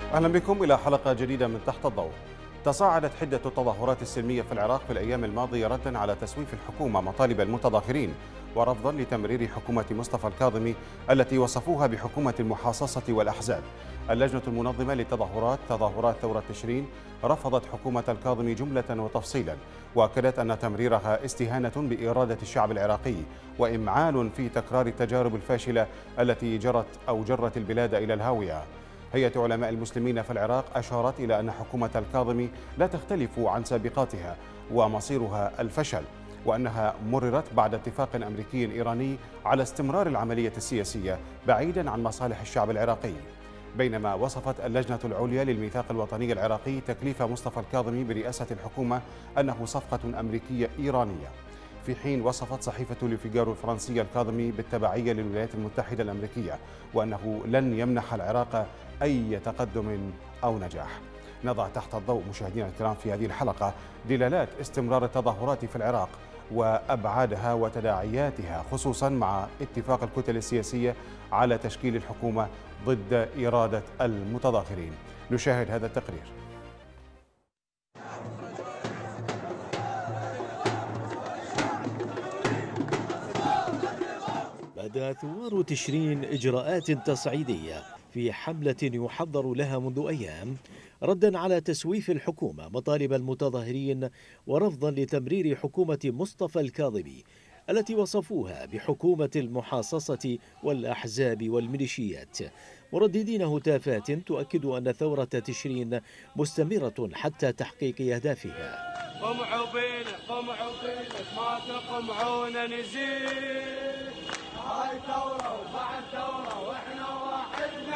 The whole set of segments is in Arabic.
أهلا بكم إلى حلقة جديدة من تحت الضوء. تصاعدت حدة التظاهرات السلمية في العراق في الأيام الماضية ردا على تسويف الحكومة مطالب المتظاهرين ورفضا لتمرير حكومة مصطفى الكاظمي التي وصفوها بحكومة المحاصصة والأحزاب. اللجنة المنظمة للتظاهرات تظاهرات ثورة تشرين رفضت حكومة الكاظمي جملة وتفصيلا، وأكدت أن تمريرها استهانة بإرادة الشعب العراقي وإمعان في تكرار التجارب الفاشلة التي جرت البلاد إلى الهاوية. هيئة علماء المسلمين في العراق أشارت إلى أن حكومة الكاظمي لا تختلف عن سابقاتها ومصيرها الفشل، وأنها مررت بعد اتفاق أمريكي إيراني على استمرار العملية السياسية بعيدا عن مصالح الشعب العراقي. بينما وصفت اللجنة العليا للميثاق الوطني العراقي تكليف مصطفى الكاظمي برئاسة الحكومة أنه صفقة أمريكية إيرانية، في حين وصفت صحيفة لوفيغارو الفرنسية الكاظمي بالتبعية للولايات المتحدة الأمريكية وأنه لن يمنح العراق أي تقدم أو نجاح. نضع تحت الضوء مشاهدينا الكرام في هذه الحلقة دلالات استمرار التظاهرات في العراق وأبعادها وتداعياتها، خصوصا مع اتفاق الكتل السياسية على تشكيل الحكومة ضد إرادة المتظاهرين. نشاهد هذا التقرير. بدأ ثوار تشرين إجراءات تصعيدية في حملة يحضر لها منذ أيام ردا على تسويف الحكومة مطالب المتظاهرين ورفضا لتمرير حكومة مصطفى الكاظمي التي وصفوها بحكومة المحاصصة والأحزاب والميليشيات، مرددين هتافات تؤكد أن ثورة تشرين مستمرة حتى تحقيق أهدافها. قمعوا بينك ما تقمعون نزيد، هاي ثورة وبعد ثورة واحنا واحد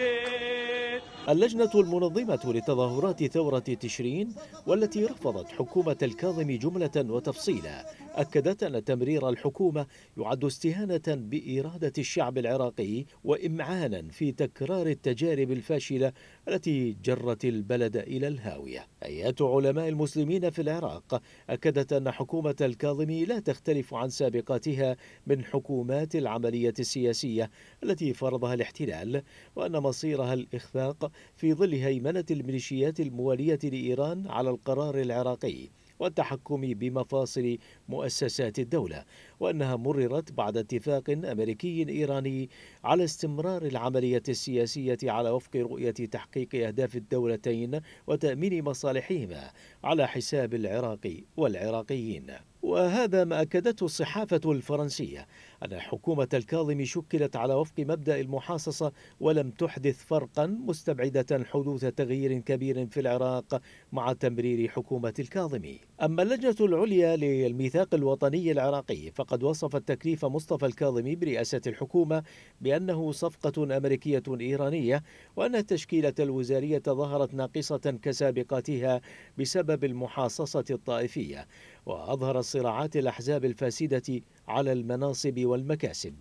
حديد. اللجنة المنظمة لتظاهرات ثورة تشرين والتي رفضت حكومة الكاظمي جملة وتفصيلا أكدت أن تمرير الحكومة يعد استهانة بإرادة الشعب العراقي وإمعانا في تكرار التجارب الفاشلة التي جرت البلد إلى الهاوية. هيئة علماء المسلمين في العراق أكدت أن حكومة الكاظمي لا تختلف عن سابقاتها من حكومات العملية السياسية التي فرضها الاحتلال، وأن مصيرها الإخفاق في ظل هيمنة الميليشيات الموالية لإيران على القرار العراقي والتحكم بمفاصل مؤسسات الدولة، وأنها مررت بعد اتفاق أمريكي إيراني على استمرار العملية السياسية على وفق رؤية تحقيق أهداف الدولتين وتأمين مصالحهما على حساب العراق والعراقيين. وهذا ما أكدته الصحافة الفرنسية أن حكومة الكاظمي شكلت على وفق مبدأ المحاصصة ولم تحدث فرقا، مستبعدة حدوث تغيير كبير في العراق مع تمرير حكومة الكاظمي. أما اللجنة العليا للميثاق الوطني العراقي فقد وصفت تكليف مصطفى الكاظمي برئاسة الحكومة بأنه صفقة أمريكية إيرانية، وأن التشكيلة الوزارية ظهرت ناقصة كسابقاتها بسبب المحاصصة الطائفية، وأظهر صراعات الأحزاب الفاسدة على المناصب والمكاسب.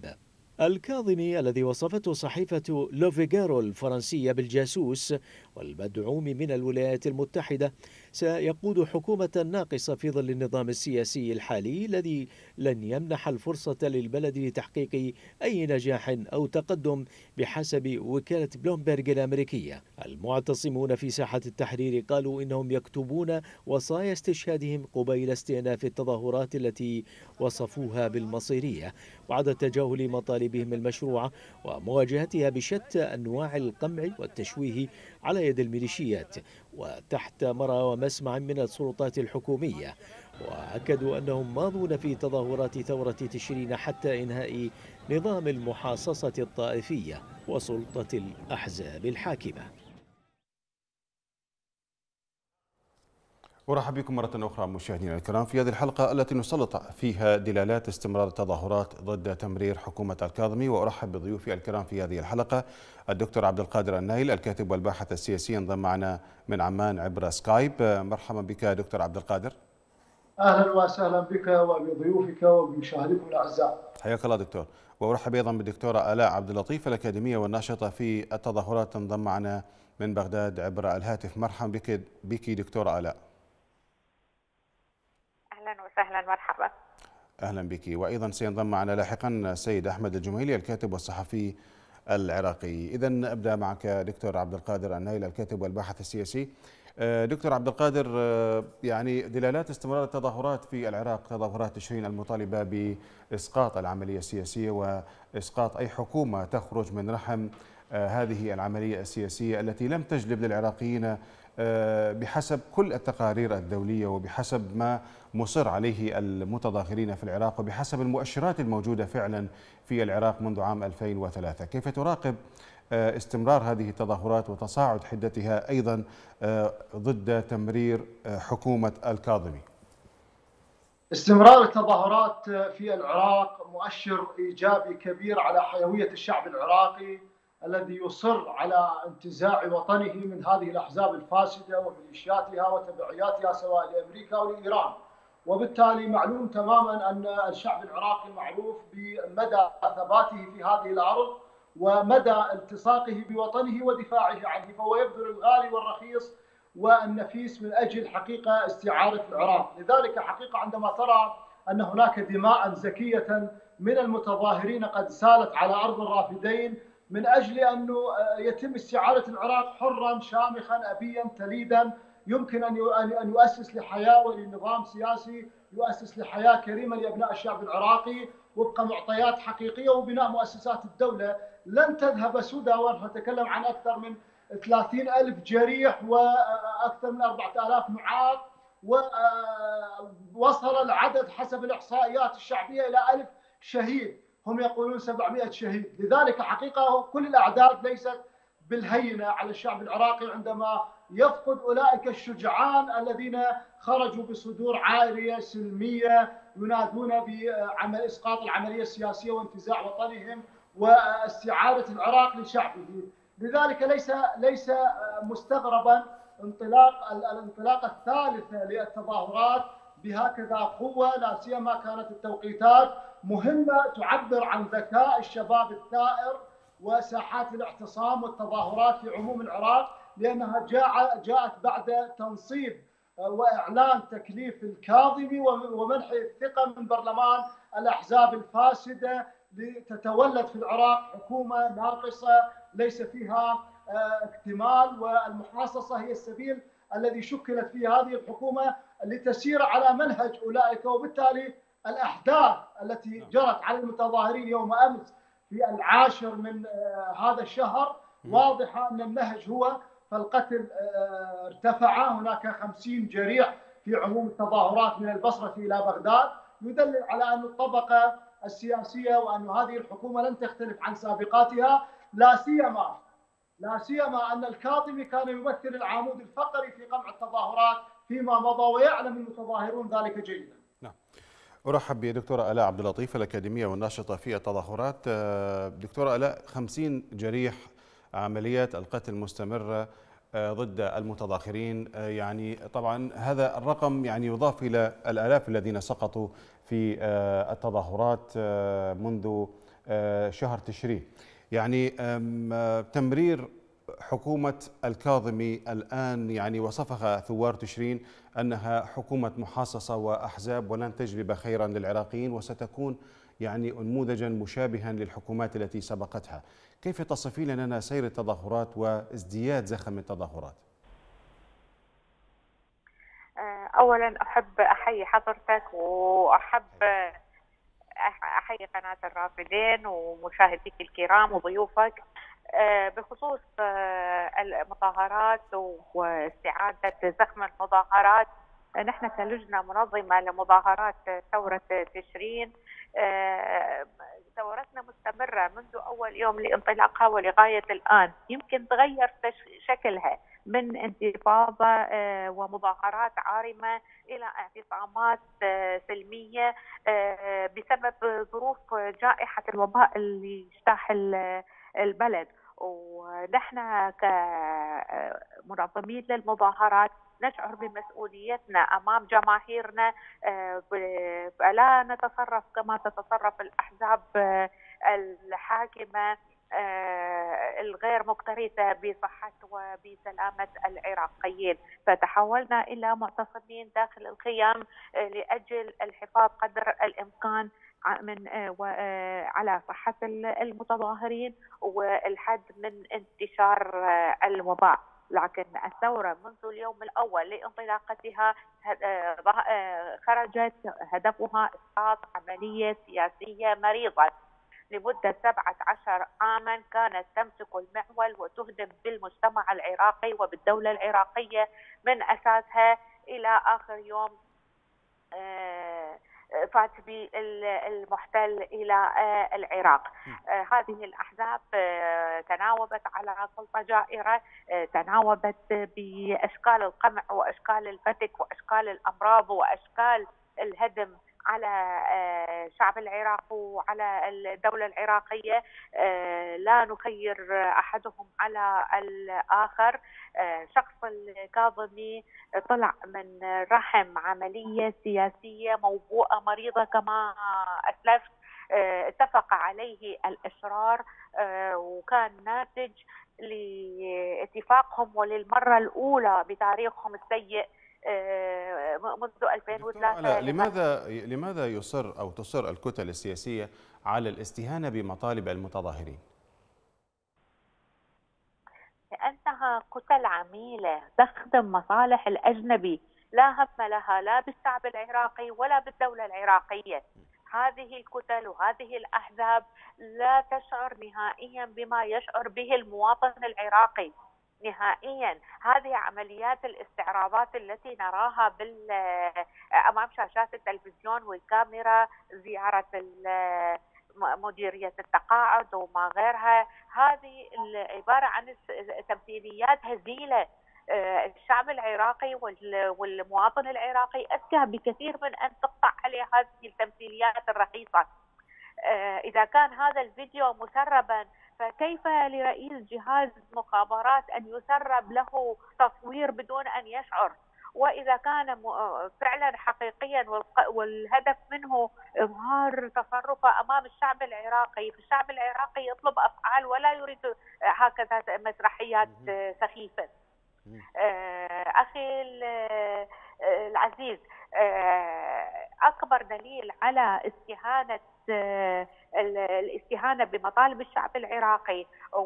الكاظمي الذي وصفته صحيفة لوفيغارو الفرنسية بالجاسوس والمدعوم من الولايات المتحدة سيقود حكومة ناقصة في ظل النظام السياسي الحالي الذي لن يمنح الفرصة للبلد لتحقيق أي نجاح أو تقدم بحسب وكالة بلومبرغ الأمريكية. المعتصمون في ساحة التحرير قالوا إنهم يكتبون وصايا استشهادهم قبيل استئناف التظاهرات التي وصفوها بالمصيرية بعد تجاهل مطالبهم المشروعة ومواجهتها بشتى أنواع القمع والتشويه على يد الميليشيات وتحت مرأى ومسمع من السلطات الحكومية. وأكدوا أنهم ماضون في تظاهرات ثورة تشرين حتى إنهاء نظام المحاصصة الطائفية وسلطة الأحزاب الحاكمة. أرحب بكم مرة أخرى مشاهدينا الكرام في هذه الحلقة التي نسلط فيها دلالات استمرار التظاهرات ضد تمرير حكومة الكاظمي. وأرحب بضيوفي الكرام في هذه الحلقة الدكتور عبد القادر النايل الكاتب والباحث السياسي انضم معنا من عمان عبر سكايب. مرحبا بك دكتور عبد القادر. أهلا وسهلا بك وبضيوفك وبمشاهديكم الأعزاء. حياك الله دكتور. وأرحب أيضا بالدكتورة آلاء عبد اللطيف الأكاديمية والناشطة في التظاهرات تنضم معنا من بغداد عبر الهاتف. مرحبا بك دكتورة آلاء. أهلا وسهلا، مرحبا. أهلا بك. وأيضا سينضم معنا لاحقا السيد أحمد الجميلي الكاتب والصحفي العراقي. إذا أبدأ معك دكتور عبد القادر النايل، الكاتب والباحث السياسي. دكتور عبد القادر، يعني دلالات استمرار التظاهرات في العراق، تظاهرات تشرين المطالبة بإسقاط العملية السياسية وإسقاط أي حكومة تخرج من رحم هذه العملية السياسية التي لم تجلب للعراقيين بحسب كل التقارير الدولية وبحسب ما مصر عليه المتظاهرين في العراق وبحسب المؤشرات الموجودة فعلا في العراق منذ عام 2003. كيف تراقب استمرار هذه التظاهرات وتصاعد حدتها أيضا ضد تمرير حكومة الكاظمي؟ استمرار التظاهرات في العراق مؤشر إيجابي كبير على حيوية الشعب العراقي الذي يصر على انتزاع وطنه من هذه الأحزاب الفاسدة وميليشياتها وتبعياتها سواء لأمريكا أو لإيران. وبالتالي معلوم تماما أن الشعب العراقي معروف بمدى ثباته في هذه الأرض ومدى التصاقه بوطنه ودفاعه عنه، فهو يبذل الغالي والرخيص والنفيس من أجل حقيقة استعادة العراق. لذلك حقيقة عندما ترى أن هناك دماء زكية من المتظاهرين قد سالت على أرض الرافدين من أجل أنه يتم استعادة العراق حرا شامخا أبيا تليدا، يمكن أن يؤسس لحياة ولنظام سياسي يؤسس لحياة كريمة لأبناء الشعب العراقي وفق معطيات حقيقية وبناء مؤسسات الدولة لن تذهب سدى. ونتكلم عن أكثر من 30,000 جريح وأكثر من 4,000 معاق، ووصل العدد حسب الإحصائيات الشعبية إلى 1000 شهيد، هم يقولون 700 شهيد. لذلك حقيقة كل الأعداد ليست بالهينة على الشعب العراقي عندما يفقد أولئك الشجعان الذين خرجوا بصدور عارية سلمية ينادون بعمل إسقاط العملية السياسية وانتزاع وطنهم واستعادة العراق لشعبه. لذلك ليس مستغربا الانطلاقة الثالثة للتظاهرات بهكذا قوة، لا سيما كانت التوقيتات مهمة تعبر عن ذكاء الشباب الثائر وساحات الاعتصام والتظاهرات في عموم العراق، لأنها جاءت بعد تنصيب وإعلان تكليف الكاظمي ومنح الثقة من برلمان الأحزاب الفاسدة لتتولد في العراق حكومة ناقصة ليس فيها اكتمال، والمحاصصة هي السبيل الذي شكلت فيه هذه الحكومة لتسير على منهج أولئك. وبالتالي الأحداث التي جرت على المتظاهرين يوم أمس في 10 من هذا الشهر واضحة أن النهج هو، فالقتل ارتفع، هناك 50 جريح في عموم التظاهرات من البصرة إلى بغداد، يدلل على أن الطبقة السياسية وأن هذه الحكومة لن تختلف عن سابقاتها، لا سيما أن الكاظمي كان يمثل العمود الفقري في قمع التظاهرات فيما مضى، ويعلم المتظاهرون ذلك جيدا. نعم. أرحب بدكتورة آلاء عبد اللطيف الأكاديمية والناشطة في التظاهرات. دكتورة آلاء، 50 جريح، عمليات القتل مستمرة ضد المتظاهرين، يعني طبعا هذا الرقم يعني يضاف إلى الآلاف الذين سقطوا في التظاهرات منذ شهر تشرين. يعني تمرير حكومة الكاظمي الآن يعني وصفها ثوار تشرين أنها حكومة محاصصة وأحزاب ولن تجلب خيرا للعراقيين وستكون يعني نموذجا مشابها للحكومات التي سبقتها. كيف تصفين لنا سير التظاهرات وازدياد زخم التظاهرات؟ أولا أحب أحيي حضرتك وأحب أحيي قناة الرافدين ومشاهديك الكرام وضيوفك بخصوص المظاهرات واستعادة زخم المظاهرات. نحن كلجنة منظمة لمظاهرات ثورة تشرين ثورتنا مستمرة منذ أول يوم لانطلاقها ولغاية الآن، يمكن تغير شكلها من انتفاضة ومظاهرات عارمة إلى اعتصامات سلمية بسبب ظروف جائحة الوباء اللي اجتاح البلد. ونحن كمنظمين للمظاهرات نشعر بمسؤوليتنا أمام جماهيرنا، فلا نتصرف كما تتصرف الأحزاب الحاكمة الغير مكترثة بصحة وبسلامة العراقيين، فتحولنا إلى معتصمين داخل الخيام لأجل الحفاظ قدر الإمكان على صحة المتظاهرين والحد من انتشار الوباء. لكن الثورة منذ اليوم الأول لانطلاقتها خرجت هدفها إسقاط عملية سياسية مريضة لمدة 17 عاما كانت تمسك المعول وتهدم بالمجتمع العراقي وبالدولة العراقية من أساسها إلى آخر يوم فات به المحتل إلى العراق. هذه الأحزاب تناوبت على سلطة جائرة، تناوبت بأشكال القمع وأشكال الفتك وأشكال الأمراض وأشكال الهدم على شعب العراق وعلى الدولة العراقية. لا نخير أحدهم على الآخر. شخص الكاظمي طلع من رحم عملية سياسية موبوءة مريضة كما أسلفت، اتفق عليه الأشرار وكان ناتج لاتفاقهم وللمرة الأولى بتاريخهم السيء منذ 2003. لماذا يصر أو تصر الكتل السياسية على الاستهانة بمطالب المتظاهرين؟ لأنها كتل عميلة تخدم مصالح الأجنبي، لا هم لها لا بالشعب العراقي ولا بالدولة العراقية. هذه الكتل وهذه الأحزاب لا تشعر نهائيا بما يشعر به المواطن العراقي نهائيا. هذه عمليات الاستعراضات التي نراها أمام شاشات التلفزيون والكاميرا، زيارة مديرية التقاعد وما غيرها، هذه عبارة عن تمثيليات هزيلة. الشعب العراقي والمواطن العراقي أذكى بكثير من أن تقطع عليه هذه التمثيليات الرخيصة. إذا كان هذا الفيديو مسربا، فكيف لرئيس جهاز مخابرات أن يسرب له تصوير بدون أن يشعر؟ وإذا كان فعلا حقيقيا والهدف منه إظهار تصرفه أمام الشعب العراقي، فالشعب العراقي يطلب أفعال ولا يريد هكذا مسرحيات سخيفة. أخي العزيز، أكبر دليل على الاستهانة بمطالب الشعب العراقي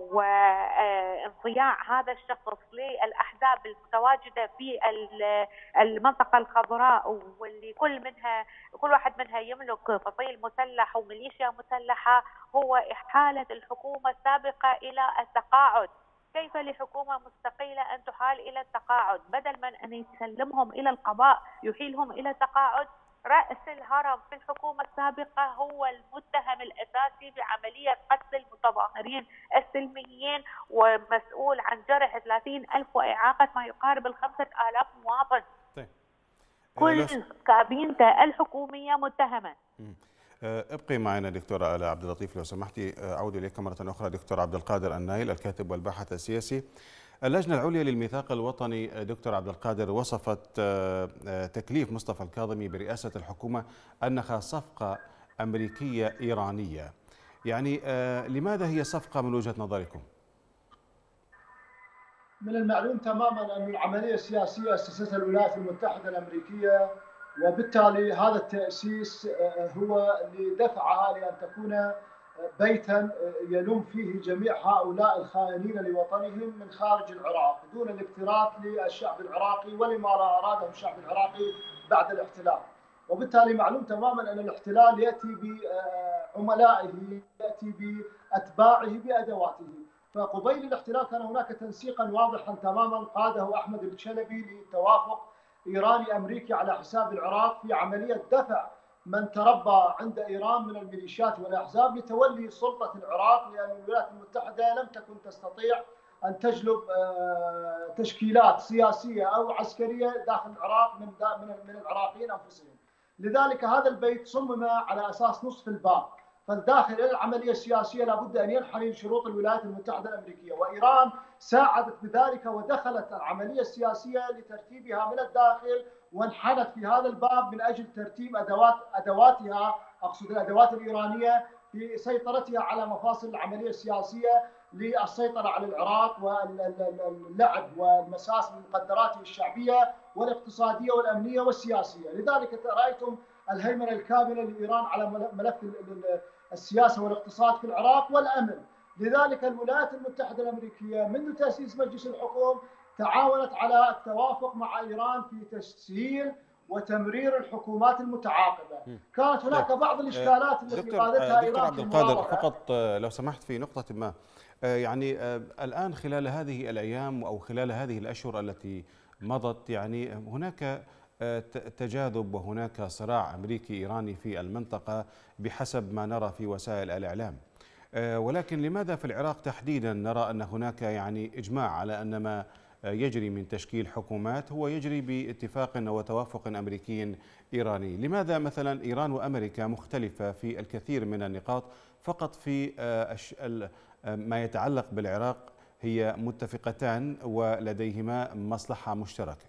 وانضياع هذا الشخص للأحزاب المتواجدة في المنطقة الخضراء، واللي كل واحد منها يملك فصيل مسلح وميليشيا مسلحة، هو إحالة الحكومة السابقة إلى التقاعد. كيف لحكومة مستقلة أن تحال إلى التقاعد؟ بدل من أن يسلمهم إلى القضاء يحيلهم إلى التقاعد. رأس الهرم في الحكومة السابقة هو المتهم الأساسي بعملية قتل المتظاهرين السلميين، ومسؤول عن جرح 30,000 وإعاقة ما يقارب 5,000 مواطن. طيب. كل كابينته الحكومية متهمة. ابقي معنا دكتورة آلاء عبد اللطيف لو سمحتي. أعود إليك مرة أخرى دكتور عبد القادر النايل، الكاتب والباحث السياسي. اللجنة العليا للميثاق الوطني دكتور عبد القادر وصفت تكليف مصطفى الكاظمي برئاسة الحكومة أنها صفقة أمريكية إيرانية. يعني لماذا هي صفقة من وجهة نظركم؟ من المعلوم تماما أن العملية السياسية أسستها الولايات المتحدة الأمريكية، وبالتالي هذا التأسيس هو اللي دفعها لأن تكون بيتا يلم فيه جميع هؤلاء الخائنين لوطنهم من خارج العراق دون الاكتراث للشعب العراقي ولما أراده الشعب العراقي بعد الاحتلال. وبالتالي معلوم تماما أن الاحتلال يأتي بعملائه، يأتي بأتباعه، بأدواته. فقبيل الاحتلال كان هناك تنسيقا واضحا تماما قاده أحمد الشلبي لتوافق إيراني أمريكي على حساب العراق في عملية دفع من تربى عند إيران من الميليشيات والأحزاب لتولي سلطة العراق، لأن الولايات المتحدة لم تكن تستطيع أن تجلب تشكيلات سياسية أو عسكرية داخل العراق من العراقيين أنفسهم. لذلك هذا البيت صمم على أساس نصف الباب، فالداخل إلى العملية السياسية لابد أن ينحني لشروط الولايات المتحدة الأمريكية، وإيران ساعدت بذلك ودخلت العملية السياسية لترتيبها من الداخل، وانحنت في هذا الباب من أجل ترتيب أدواتها، أقصد الأدوات الإيرانية، في سيطرتها على مفاصل العملية السياسية للسيطرة على العراق واللعب والمساس من مقدراته الشعبية والاقتصادية والأمنية والسياسية. لذلك رأيتم الهيمنة الكاملة لإيران على ملف السياسة والاقتصاد في العراق والأمن. لذلك الولايات المتحدة الأمريكية منذ تأسيس مجلس الحكوم تعاونت على التوافق مع إيران في تسهيل وتمرير الحكومات المتعاقبة. كانت هناك بعض الإشكالات التي قادتها إيران. دكتور عبد القادر، فقط لو سمحت في نقطة ما، يعني الآن خلال هذه الأيام أو خلال هذه الأشهر التي مضت، يعني هناك تجاذب وهناك صراع أمريكي إيراني في المنطقة بحسب ما نرى في وسائل الإعلام، ولكن لماذا في العراق تحديدا نرى أن هناك يعني إجماع على أن ما يجري من تشكيل حكومات هو يجري باتفاق وتوافق أمريكي إيراني؟ لماذا مثلا إيران وأمريكا مختلفة في الكثير من النقاط، فقط في ما يتعلق بالعراق هي متفقتان ولديهما مصلحة مشتركة؟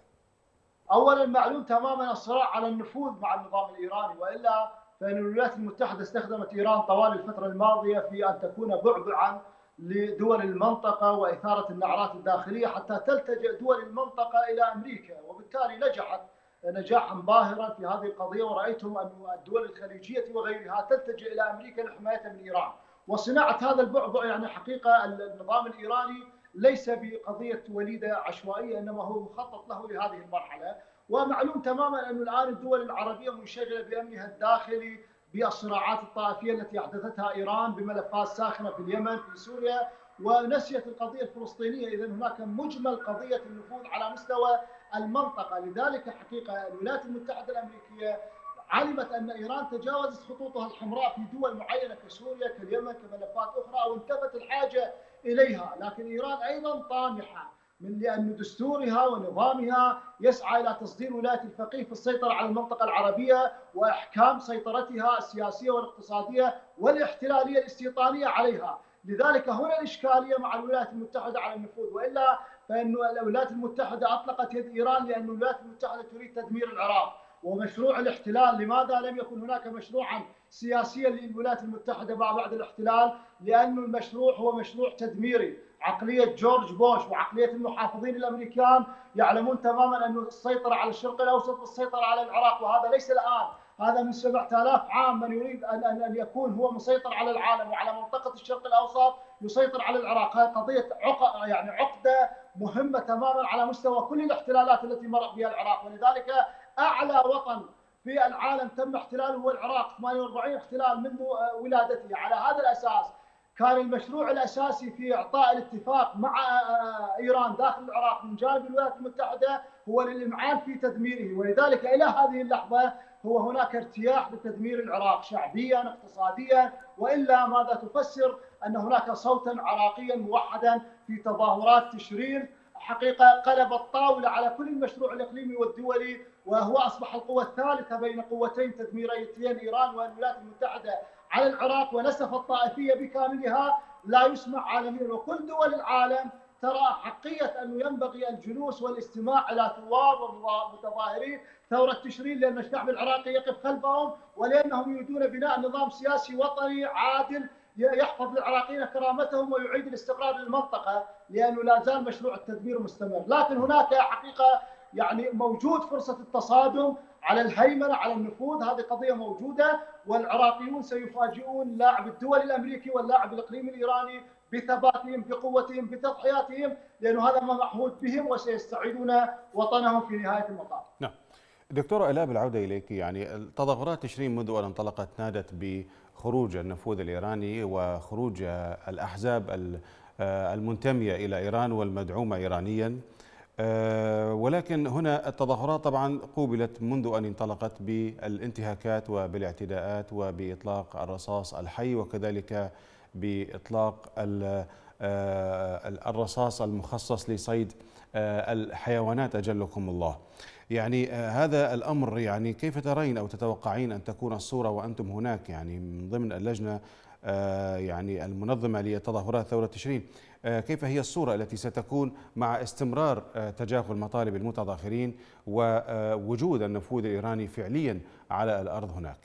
أولا معلوم تماما الصراع على النفوذ مع النظام الإيراني، وإلا فإن الولايات المتحدة استخدمت إيران طوال الفترة الماضية في أن تكون بعبعا لدول المنطقة وإثارة النعرات الداخلية حتى تلتجئ دول المنطقة إلى أمريكا، وبالتالي نجحت نجاحا باهرا في هذه القضية، ورأيتم أن الدول الخليجية وغيرها تلتجئ إلى أمريكا لحمايتها من إيران. وصناعة هذا البعبع يعني حقيقة النظام الإيراني ليس بقضية وليدة عشوائية، إنما هو مخطط له لهذه المرحلة. ومعلوم تماما أن الآن الدول العربية منشغلة بأمنها الداخلي بالصراعات الطائفية التي أحدثتها إيران بملفات ساخنة في اليمن في سوريا، ونسيت القضية الفلسطينية. إذن هناك مجمل قضية النفوذ على مستوى المنطقة. لذلك حقيقة الولايات المتحدة الأمريكية علمت أن إيران تجاوزت خطوطها الحمراء في دول معينة كسوريا كاليمن كملفات أخرى، وانتفت الحاجة إليها. لكن إيران أيضا طامحة لأن دستورها ونظامها يسعى إلى تصدير ولاية الفقيه في السيطرة على المنطقة العربية وإحكام سيطرتها السياسية والاقتصادية والاحتلالية الاستيطانية عليها. لذلك هنا الإشكالية مع الولايات المتحدة على النفوذ، وإلا فإن الولايات المتحدة أطلقت يد إيران لأن الولايات المتحدة تريد تدمير العراق ومشروع الاحتلال. لماذا لم يكن هناك مشروعا سياسيا للولايات المتحدة بعد الاحتلال؟ لأن المشروع هو مشروع تدميري. عقلية جورج بوش وعقلية المحافظين الأمريكان يعلمون تماما أن السيطرة على الشرق الأوسط والسيطرة على العراق، وهذا ليس الآن، هذا من 7000 عام. من يريد أن يكون هو مسيطر على العالم وعلى منطقة الشرق الأوسط يسيطر على العراق. هذه قضية يعني عقدة مهمة تماما على مستوى كل الاحتلالات التي مرت بها العراق. ولذلك أعلى وطن في العالم تم احتلاله هو العراق، 48 احتلال منذ ولادته. على هذا الأساس كان المشروع الأساسي في إعطاء الاتفاق مع إيران داخل العراق من جانب الولايات المتحدة هو للإمعان في تدميره. ولذلك إلى هذه اللحظة هو هناك ارتياح بتدمير العراق شعبيا اقتصاديا، وإلا ماذا تفسر أن هناك صوتا عراقيا موحدا في تظاهرات تشرين حقيقة قلب الطاولة على كل المشروع الإقليمي والدولي، وهو أصبح القوة الثالثة بين قوتين تدميريتين إيران والولايات المتحدة على العراق، ونسف الطائفية بكاملها لا يسمع عالميا. وكل دول العالم ترى حقية أنه ينبغي الجلوس والاستماع إلى ثوار ومتظاهرين ثورة تشرين، لأن الشعب العراقي يقف خلفهم، ولأنهم يريدون بناء نظام سياسي وطني عادل يحفظ للعراقيين كرامتهم ويعيد الاستقرار للمنطقة، لأنه لا زال مشروع التدمير مستمر. لكن هناك حقيقة يعني موجود فرصة التصادم على الهيمنة على النفوذ، هذه قضية موجودة، والعراقيون سيفاجئون اللاعب الدولي الأمريكي واللاعب الإقليمي الإيراني بثباتهم بقوتهم بتضحياتهم، لأنه هذا ما معهود بهم، وسيستعيدون وطنهم في نهاية المطاف. نعم. دكتورة آلاء، بالعودة إليك، يعني تظاهرات تشرين منذ أن انطلقت نادت بخروج النفوذ الإيراني وخروج الأحزاب المنتمية إلى إيران والمدعومة إيرانيا، ولكن هنا التظاهرات طبعا قوبلت منذ أن انطلقت بالانتهاكات وبالاعتداءات وبإطلاق الرصاص الحي، وكذلك بإطلاق الرصاص المخصص لصيد الحيوانات أجلكم الله. يعني هذا الأمر، يعني كيف ترين أو تتوقعين أن تكون الصورة وأنتم هناك يعني من ضمن اللجنة يعني المنظمة لتظاهرات ثورة تشرين؟ كيف هي الصورة التي ستكون مع استمرار تجاهل مطالب المتظاهرين ووجود النفوذ الإيراني فعليا على الأرض هناك؟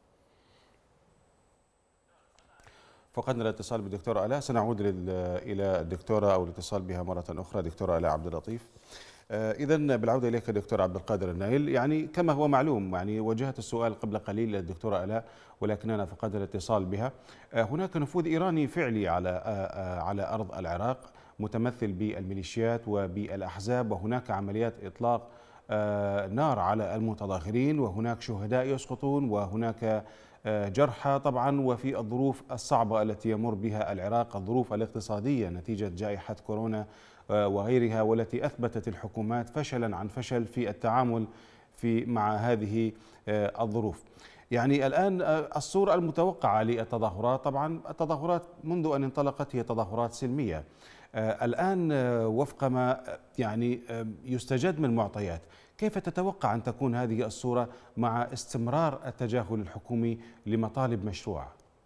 فقدنا الاتصال بالدكتورة آلاء، سنعود إلى الدكتورة أو الاتصال بها مرة أخرى. دكتورة آلاء عبد اللطيف، إذن بالعودة إليك دكتور عبد القادر النايل، يعني كما هو معلوم، يعني وجهت السؤال قبل قليل للدكتورة آلاء ولكننا فقدنا الاتصال بها. هناك نفوذ إيراني فعلي على أرض العراق متمثل بالميليشيات وبالأحزاب، وهناك عمليات إطلاق نار على المتظاهرين، وهناك شهداء يسقطون، وهناك جرحى طبعا. وفي الظروف الصعبة التي يمر بها العراق، الظروف الاقتصادية نتيجة جائحة كورونا وغيرها، والتي أثبتت الحكومات فشلا عن فشل في التعامل مع هذه الظروف. يعني الآن الصورة المتوقعة للتظاهرات، طبعا التظاهرات منذ أن انطلقت هي تظاهرات سلمية. الآن وفق ما يعني يستجد من معطيات، كيف تتوقع أن تكون هذه الصورة مع استمرار التجاهل الحكومي لمطالب مشروعة؟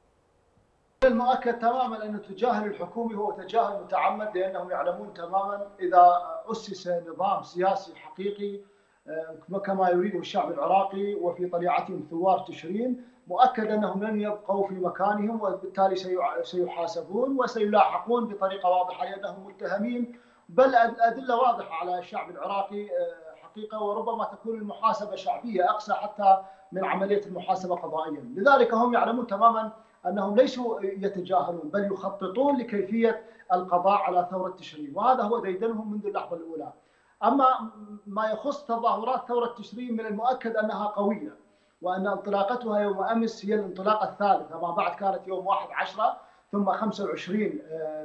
المؤكد تماما أن التجاهل الحكومي هو تجاهل متعمد، لأنهم يعلمون تماما إذا أسس نظام سياسي حقيقي كما يريده الشعب العراقي وفي طليعتهم ثوار تشرين، مؤكد أنهم لن يبقوا في مكانهم، وبالتالي سيحاسبون وسيلاحقون بطريقة واضحة لأنهم متهمين، بل الأدلة واضحة على الشعب العراقي حقيقة، وربما تكون المحاسبة شعبية أقسى حتى من عملية المحاسبة قضائيا. لذلك هم يعلمون تماما أنهم ليسوا يتجاهلون بل يخططون لكيفية القضاء على ثورة تشرين، وهذا هو ديدنهم منذ اللحظة الأولى. أما ما يخص تظاهرات ثورة تشرين، من المؤكد أنها قوية، وأن انطلاقتها يوم أمس هي الانطلاقة الثالثة، ما بعد كانت يوم 11 ثم 25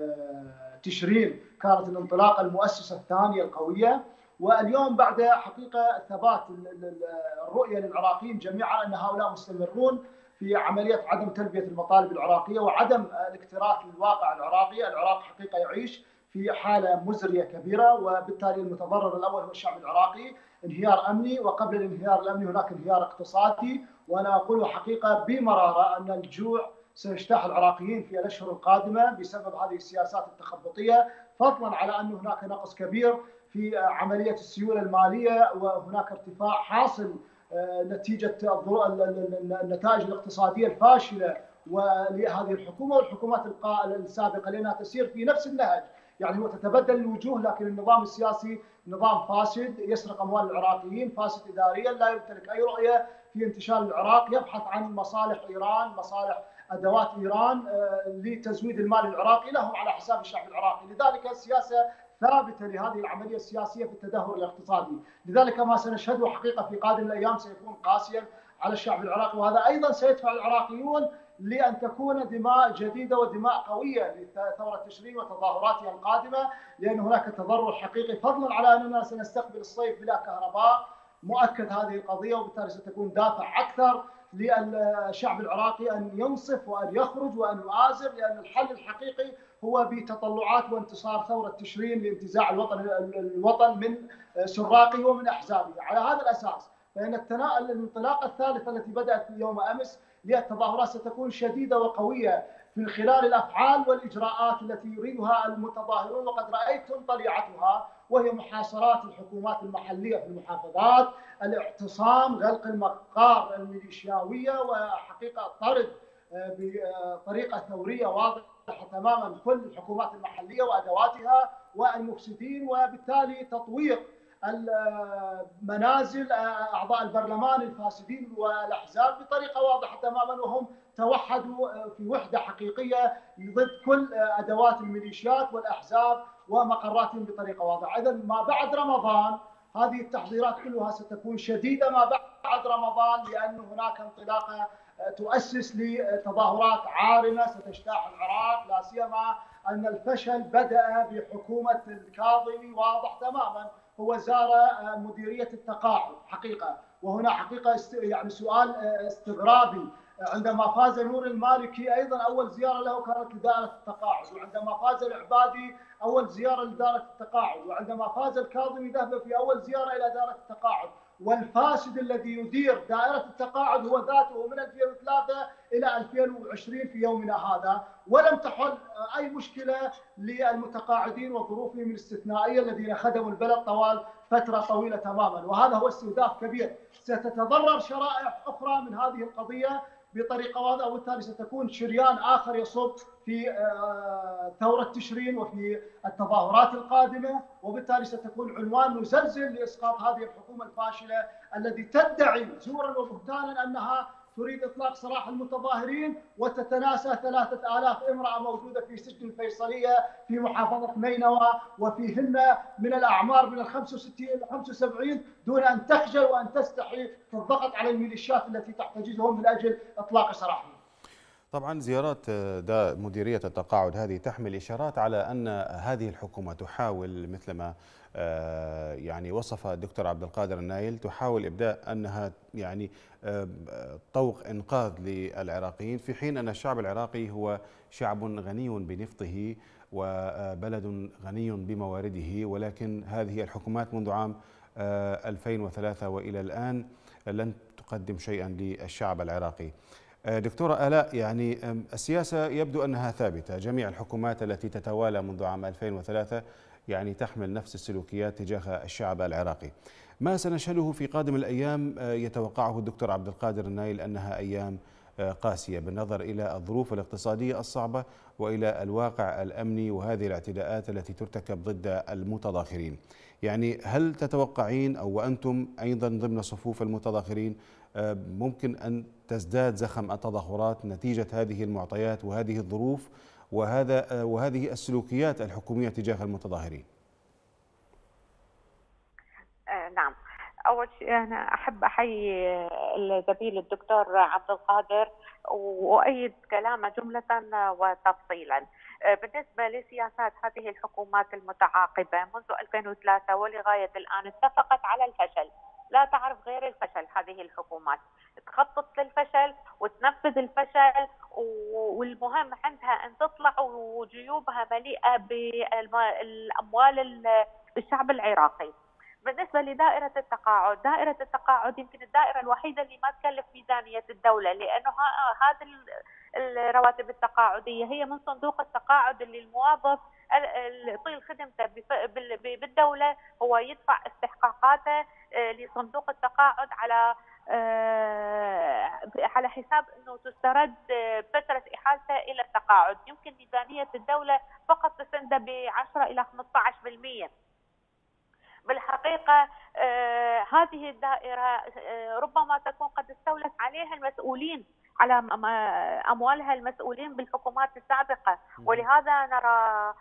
تشرين كانت الانطلاقة المؤسسة الثانية القوية. واليوم بعد حقيقة ثبات الرؤية للعراقيين جميعا أن هؤلاء مستمرون في عملية عدم تلبية المطالب العراقية وعدم الاكتراث للواقع العراقي. العراق حقيقة يعيش في حالة مزرية كبيرة، وبالتالي المتضرر الأول هو الشعب العراقي، انهيار أمني، وقبل الانهيار الأمني هناك انهيار اقتصادي. وأنا أقول حقيقة بمرارة أن الجوع سيجتاح العراقيين في الأشهر القادمة بسبب هذه السياسات التخبطية، فضلا على أن هناك نقص كبير في عملية السيولة المالية، وهناك ارتفاع حاصل نتيجة النتائج الاقتصادية الفاشلة ولهذه الحكومة والحكومات السابقة، لأنها تسير في نفس النهج. يعني هو تتبدل الوجوه، لكن النظام السياسي نظام فاسد يسرق أموال العراقيين، فاسد إداريا، لا يمتلك أي رؤية في انتشال العراق، يبحث عن مصالح إيران، مصالح أدوات إيران لتزويد المال العراقي له على حساب الشعب العراقي. لذلك السياسة ثابتة لهذه العملية السياسية في التدهور الاقتصادي. لذلك ما سنشهده حقيقة في قادم الأيام سيكون قاسيا على الشعب العراقي، وهذا أيضا سيدفع العراقيون لأن تكون دماء جديدة ودماء قوية لثورة تشرين وتظاهراتها القادمة، لأن هناك تضرر حقيقي، فضلا على أننا سنستقبل الصيف بلا كهرباء. مؤكد هذه القضية، وبالتالي ستكون دافع أكثر للشعب العراقي أن ينصف وأن يخرج وأن يؤازر، لأن الحل الحقيقي هو بتطلعات وانتصار ثورة تشرين لانتزاع الوطن من سراقه ومن أحزابه. على هذا الأساس فإن الانطلاقة الثالثة التي بدأت يوم أمس للتظاهرات ستكون شديدة وقوية من خلال الأفعال والإجراءات التي يريدها المتظاهرون، وقد رأيتم طليعتها، وهي محاصرات الحكومات المحلية في المحافظات، الاعتصام، غلق المقار الميليشياوية، وحقيقة طرد بطريقة ثورية واضحة تماما كل الحكومات المحلية وأدواتها والمفسدين، وبالتالي تطويق منازل أعضاء البرلمان الفاسدين والأحزاب بطريقة واضحة تماما، وهم توحدوا في وحدة حقيقية ضد كل أدوات الميليشيات والأحزاب ومقراتهم بطريقة واضحة. إذا ما بعد رمضان هذه التحضيرات كلها ستكون شديدة ما بعد رمضان، لأن هناك انطلاقة تؤسس لتظاهرات عارمة ستجتاح العراق، لا سيما أن الفشل بدأ بحكومة الكاظمي واضح تماما. هو زار مديرية التقاعد حقيقة، وهنا حقيقة يعني سؤال استغرابي، عندما فاز نور المالكي أيضا أول زيارة له كانت لدائرة التقاعد، وعندما فاز العبادي أول زيارة لدائرة التقاعد، وعندما فاز الكاظمي ذهب في أول زيارة إلى دائرة التقاعد. والفاسد الذي يدير دائرة التقاعد هو ذاته من 2003 إلى 2020 في يومنا هذا، ولم تحل أي مشكلة للمتقاعدين وظروفهم الاستثنائية الذين خدموا البلد طوال فترة طويلة تماما. وهذا هو استهداف كبير. ستتضرر شرائح أخرى من هذه القضية بطريقه واضحه، وبالتالي ستكون شريان اخر يصب في ثوره تشرين وفي التظاهرات القادمه، وبالتالي ستكون عنوان مزلزل لاسقاط هذه الحكومه الفاشله التي تدعي زورا وبهتانا انها تريد اطلاق سراح المتظاهرين، وتتناسى 3000 امراه موجوده في سجن الفيصليه في محافظه نينوى، وفيهن من الاعمار من ال 65 الى 75 دون ان تخجل وان تستحي في الضغط على الميليشيات التي تحتجزهم من اجل اطلاق سراحهم. طبعا زيارات مديرية التقاعد هذه تحمل إشارات على أن هذه الحكومة تحاول مثلما يعني وصف الدكتور عبد القادر النايل، تحاول إبداء أنها يعني طوق إنقاذ للعراقيين، في حين أن الشعب العراقي هو شعب غني بنفطه وبلد غني بموارده، ولكن هذه الحكومات منذ عام 2003 وإلى الآن لن تقدم شيئا للشعب العراقي. دكتورة آلاء، يعني السياسة يبدو أنها ثابتة، جميع الحكومات التي تتوالى منذ عام 2003 يعني تحمل نفس السلوكيات تجاه الشعب العراقي. ما سنشهده في قادم الأيام يتوقعه الدكتور عبد القادر النايل أنها أيام قاسية بالنظر إلى الظروف الاقتصادية الصعبة وإلى الواقع الأمني وهذه الاعتداءات التي ترتكب ضد المتظاهرين. يعني هل تتوقعين أو وأنتم أيضا ضمن صفوف المتظاهرين ممكن أن تزداد زخم التظاهرات نتيجة هذه المعطيات وهذه الظروف وهذه السلوكيات الحكومية تجاه المتظاهرين؟ نعم، أول شيء أنا أحب أحيي الزميل الدكتور عبد القادر وأؤيد كلامه جملة وتفصيلا. بالنسبة لسياسات هذه الحكومات المتعاقبة منذ 2003 ولغاية الآن اتفقت على الفشل، لا تعرف غير الفشل. هذه الحكومات تخطط للفشل وتنفذ الفشل، والمهم عندها أن تطلع وجيوبها مليئة بالأموال الشعب العراقي. بالنسبة لدائرة التقاعد، دائرة التقاعد يمكن الدائرة الوحيدة اللي ما تكلف ميزانية الدولة، لأنه هذه الرواتب التقاعدية هي من صندوق التقاعد اللي الموظف طيل خدمته بالدولة هو يدفع استحقاقاته لصندوق التقاعد على حساب أنه تسترد فترة إحالته إلى التقاعد. يمكن ميزانية الدولة فقط تسنده ب10 إلى 15%. بالحقيقة هذه الدائرة ربما تكون قد استولت عليها المسؤولين على أموالها المسؤولين بالحكومات السابقة، ولهذا نرى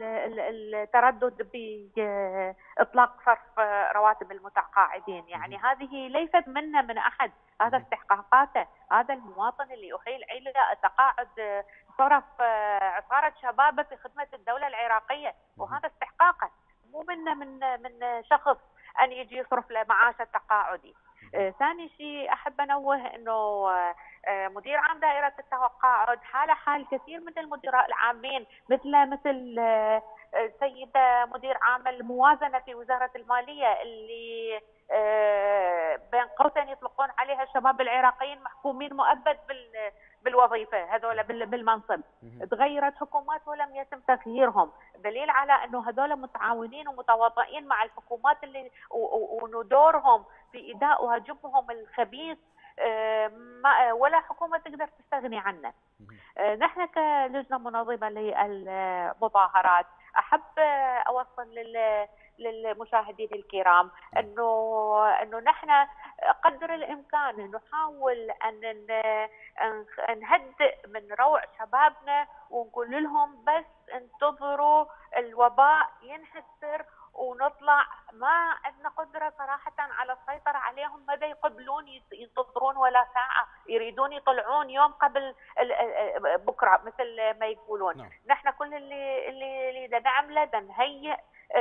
التردد بإطلاق صرف رواتب المتقاعدين. يعني هذه ليست منا من أحد، هذا استحقاقاته، هذا المواطن اللي أحيل إلى التقاعد صرف عصارة شبابه في خدمة الدولة العراقية، وهذا استحقاقه، مو من شخص أن يجي يصرف له معاش التقاعدي. ثاني شيء أحب أنوه أنه مدير عام دائرة التقاعد حال كثير من المدراء العامين مثل السيدة مدير عام الموازنة في وزارة المالية اللي بين قوسين يطلقون عليها الشباب العراقيين محكومين مؤبد بالوظيفة هذول بالمنصب. تغيرت حكومات ولم يتم تغييرهم، دليل على أنه هذول متعاونين ومتواطئين مع الحكومات اللي وندورهم في إداء واجبهم الخبيث ولا حكومة تقدر تستغني عنه. نحن كلجنة منظمة للمظاهرات أحب أوصل للمشاهدين الكرام أنه نحن قدر الإمكان نحاول أن نهدئ من روع شبابنا ونقول لهم بس انتظروا الوباء ينحسر ونطلع. ما عندنا قدرة صراحة على السيطرة عليهم، ماذا يقبلون ينتظرون ولا ساعة، يريدون يطلعون يوم قبل بكرة مثل ما يقولون. نحن كل اللي نعمله نهيئ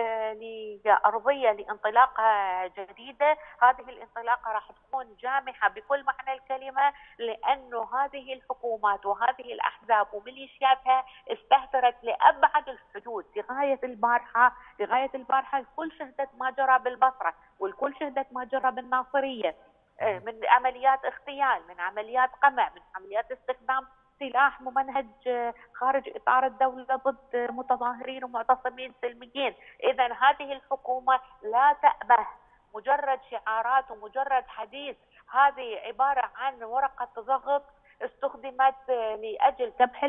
لأرضية لانطلاقة جديدة. هذه الانطلاقة راح تكون جامحة بكل معنى الكلمة، لأنه هذه الحكومات وهذه الأحزاب وميليشياتها استهترت لأبعد الحدود. لغاية البارحة الكل شهدت ما جرى بالبصرة، والكل شهدت ما جرى بالناصرية من عمليات اغتيال، من عمليات قمع، من عمليات استخدام سلاح ممنهج خارج إطار الدولة ضد متظاهرين ومعتصمين سلميين. إذا هذه الحكومة لا تأبه مجرد شعارات ومجرد حديث، هذه عبارة عن ورقة ضغط استخدمت لأجل كبح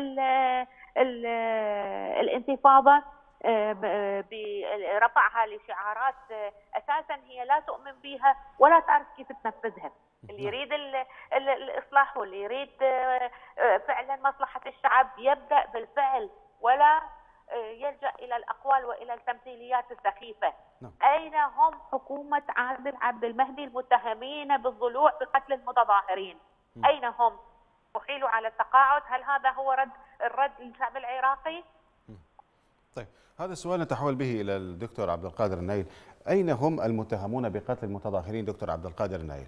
الانتفاضة، برفعها لشعارات أساسا هي لا تؤمن بها ولا تعرف كيف تنفذها. اللي يريد الإصلاح واللي يريد فعلا مصلحة الشعب يبدأ بالفعل ولا يلجأ إلى الأقوال وإلى التمثيليات السخيفة. أين هم حكومة عادل عبد المهدي المتهمين بالضلوع بقتل المتظاهرين؟ أين هم؟ أحيلوا على التقاعد. هل هذا هو الرد للشعب العراقي؟ طيب، هذا السؤال نتحول به إلى الدكتور عبد القادر النايل. أين هم المتهمون بقتل المتظاهرين دكتور عبد القادر النايل؟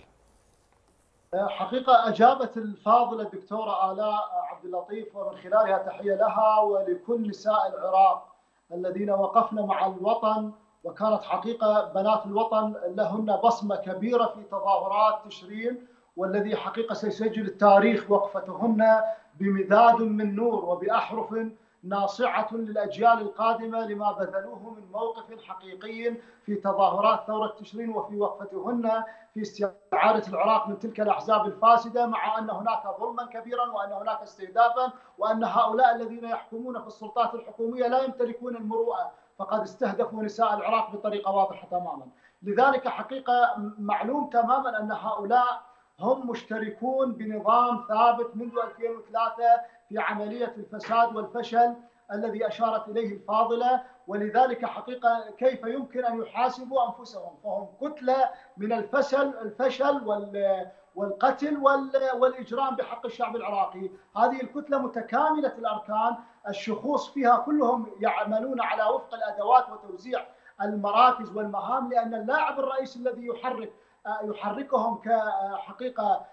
حقيقة أجابت الفاضلة الدكتورة آلاء عبد اللطيف، ومن خلالها تحية لها ولكل نساء العراق الذين وقفن مع الوطن، وكانت حقيقة بنات الوطن لهن بصمة كبيرة في تظاهرات تشرين، والذي حقيقة سيسجل التاريخ وقفتهن بمداد من نور وبأحرف ناصعة للأجيال القادمة لما بذلوه من موقف حقيقي في تظاهرات ثورة تشرين وفي وقفتهن في استعادة العراق من تلك الأحزاب الفاسدة، مع أن هناك ظلما كبيرا وأن هناك استهدافا وأن هؤلاء الذين يحكمون في السلطات الحكومية لا يمتلكون المروءة، فقد استهدفوا نساء العراق بطريقة واضحة تماما. لذلك حقيقة معلوم تماما أن هؤلاء هم مشتركون بنظام ثابت منذ 2003 في عملية الفساد والفشل الذي أشارت إليه الفاضلة، ولذلك حقيقة كيف يمكن أن يحاسبوا أنفسهم؟ فهم كتلة من الفشل والقتل والإجرام بحق الشعب العراقي. هذه الكتلة متكاملة الأركان، الشخوص فيها كلهم يعملون على وفق الأدوات وتوزيع المراكز والمهام، لأن اللاعب الرئيسي الذي يحركهم كحقيقة